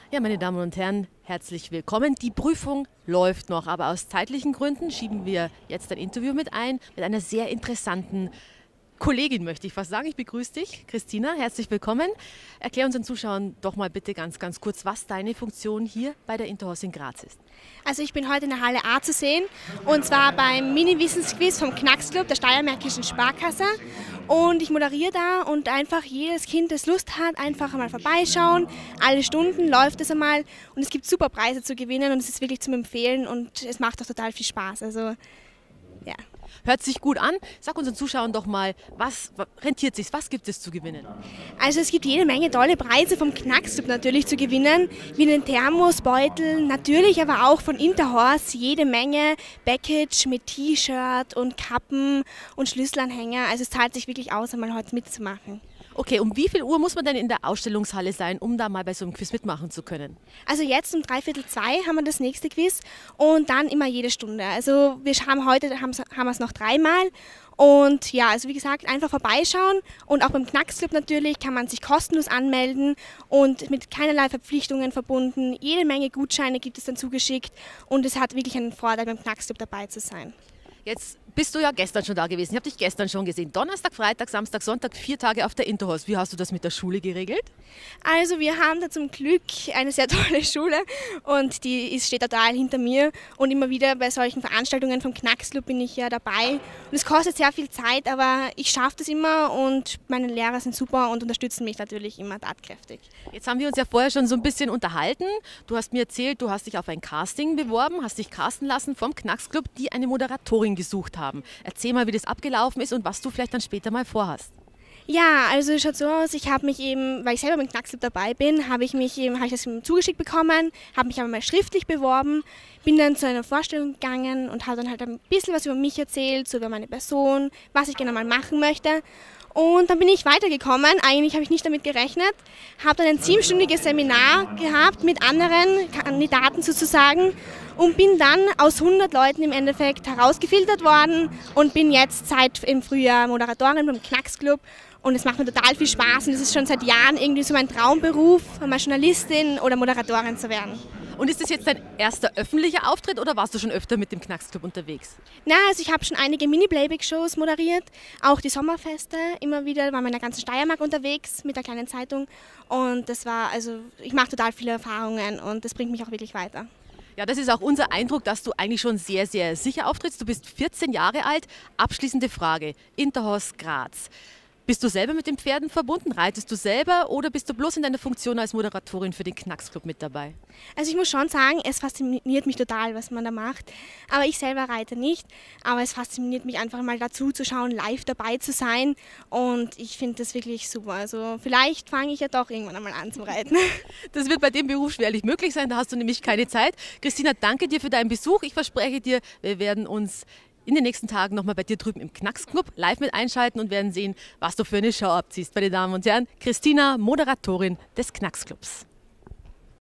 Ja, meine Damen und Herren, herzlich willkommen. Die Prüfung läuft noch, aber aus zeitlichen Gründen schieben wir jetzt ein Interview mit ein, mit einer sehr interessanten Kollegin, möchte ich fast sagen. Ich begrüße dich, Christina, herzlich willkommen. Erklär unseren Zuschauern doch mal bitte ganz kurz, was deine Funktion hier bei der Interhorst in Graz ist. Also ich bin heute in der Halle A zu sehen und zwar beim Mini-Wissensquiz vom Knacksclub der Steiermärkischen Sparkasse und ich moderiere da und einfach jedes Kind, das Lust hat, einfach einmal vorbeischauen. Alle Stunden läuft es einmal und es gibt super Preise zu gewinnen und es ist wirklich zum Empfehlen und es macht auch total viel Spaß. Also ja. Hört sich gut an. Sag unseren Zuschauern doch mal, was rentiert sich, was gibt es zu gewinnen? Also es gibt jede Menge tolle Preise vom Knacksclub natürlich zu gewinnen, wie den Thermosbeutel, natürlich aber auch von Interhorst jede Menge Package mit T-Shirt und Kappen und Schlüsselanhänger. Also es zahlt sich wirklich aus, einmal heute mitzumachen. Okay, um wie viel Uhr muss man denn in der Ausstellungshalle sein, um da mal bei so einem Quiz mitmachen zu können? Also jetzt um 1:45 haben wir das nächste Quiz und dann immer jede Stunde. Also wir haben heute haben wir es noch 3-mal und ja, also wie gesagt, einfach vorbeischauen und auch beim Knacksclub natürlich kann man sich kostenlos anmelden und mit keinerlei Verpflichtungen verbunden. Jede Menge Gutscheine gibt es dann zugeschickt und es hat wirklich einen Vorteil, beim Knacksclub dabei zu sein. Jetzt bist du ja gestern schon da gewesen. Ich habe dich gestern schon gesehen. Donnerstag, Freitag, Samstag, Sonntag, 4 Tage auf der Interhorst. Wie hast du das mit der Schule geregelt? Also wir haben da zum Glück eine sehr tolle Schule und die steht total hinter mir und immer wieder bei solchen Veranstaltungen vom Knacksclub bin ich ja dabei. Und es kostet sehr viel Zeit, aber ich schaffe das immer und meine Lehrer sind super und unterstützen mich natürlich immer tatkräftig. Jetzt haben wir uns ja vorher schon so ein bisschen unterhalten. Du hast mir erzählt, du hast dich auf ein Casting beworben, hast dich casten lassen vom Knacksclub, die eine Moderatorin gesucht haben. Erzähl mal, wie das abgelaufen ist und was du vielleicht dann später mal vorhast. Ja, also es schaut so aus, ich habe mich eben, weil ich selber beim Knacksclub dabei bin, habe ich das zugeschickt bekommen, habe mich aber mal schriftlich beworben, bin dann zu einer Vorstellung gegangen und habe dann halt ein bisschen was über mich erzählt, so über meine Person, was ich gerne mal machen möchte. Und dann bin ich weitergekommen, eigentlich habe ich nicht damit gerechnet, habe dann ein 7-stündiges Seminar gehabt mit anderen Kandidaten sozusagen und bin dann aus 100 Leuten im Endeffekt herausgefiltert worden und bin jetzt seit im Frühjahr Moderatorin beim Knacksclub und es macht mir total viel Spaß und es ist schon seit Jahren irgendwie so mein Traumberuf, mal Journalistin oder Moderatorin zu werden. Und ist das jetzt dein erster öffentlicher Auftritt oder warst du schon öfter mit dem Knacksclub unterwegs? Na, also ich habe schon einige Mini-Playback-Shows moderiert, auch die Sommerfeste, immer wieder waren wir in der ganzen Steiermark unterwegs mit der kleinen Zeitung und das war, also ich mache total viele Erfahrungen und das bringt mich auch wirklich weiter. Ja, das ist auch unser Eindruck, dass du eigentlich schon sehr, sehr sicher auftrittst. Du bist 14 Jahre alt. Abschließende Frage, Interhorst Graz. Bist du selber mit den Pferden verbunden? Reitest du selber oder bist du bloß in deiner Funktion als Moderatorin für den Knacksclub mit dabei? Also ich muss schon sagen, es fasziniert mich total, was man da macht. Aber ich selber reite nicht. Aber es fasziniert mich einfach mal dazu zu schauen, live dabei zu sein. Und ich finde das wirklich super. Also vielleicht fange ich ja doch irgendwann einmal an zu reiten. Das wird bei dem Beruf schwerlich möglich sein, da hast du nämlich keine Zeit. Christina, danke dir für deinen Besuch. Ich verspreche dir, wir werden uns in den nächsten Tagen nochmal bei dir drüben im Knacksclub live mit einschalten und werden sehen, was du für eine Show abziehst. Meine Damen und Herren, Christina, Moderatorin des Knacksclubs.